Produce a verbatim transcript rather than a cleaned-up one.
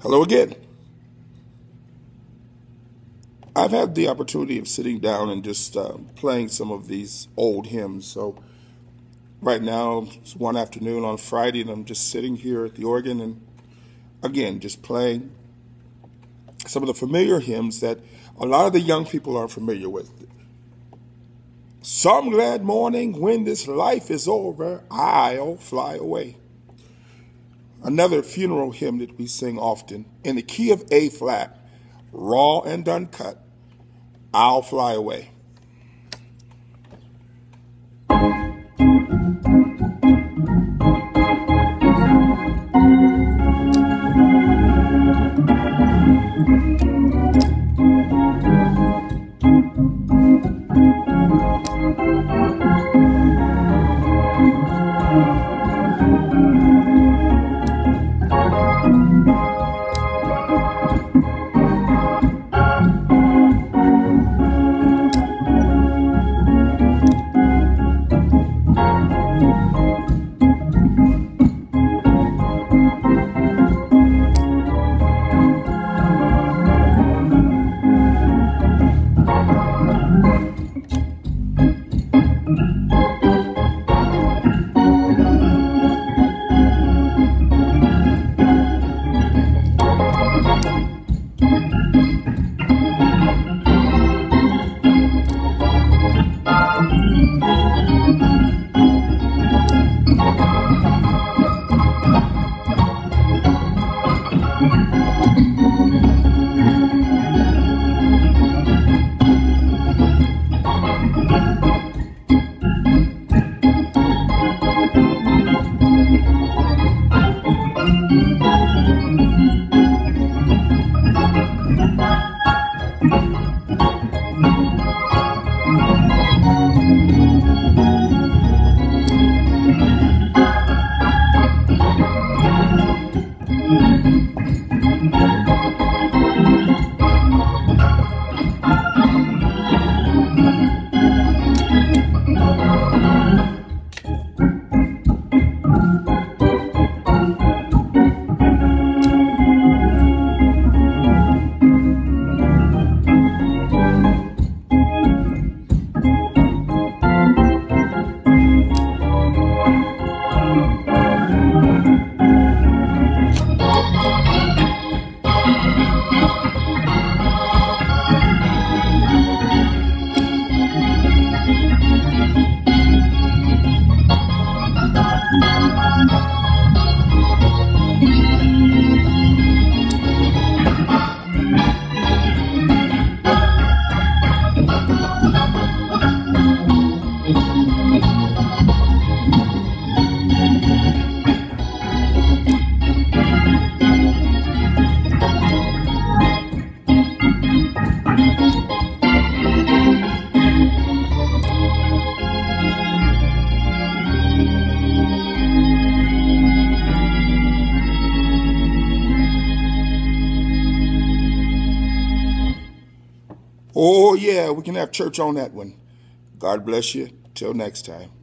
Hello again. I've had the opportunity of sitting down and just uh, playing some of these old hymns. So right now, it's one afternoon on Friday, and I'm just sitting here at the organ and, again, just playing some of the familiar hymns that a lot of the young people are familiar with. Some glad morning when this life is over, I'll fly away. Another funeral hymn that we sing often, in the key of A flat, raw and uncut, I'll fly away. Oh, yeah, we can have church on that one. God bless you. Till next time.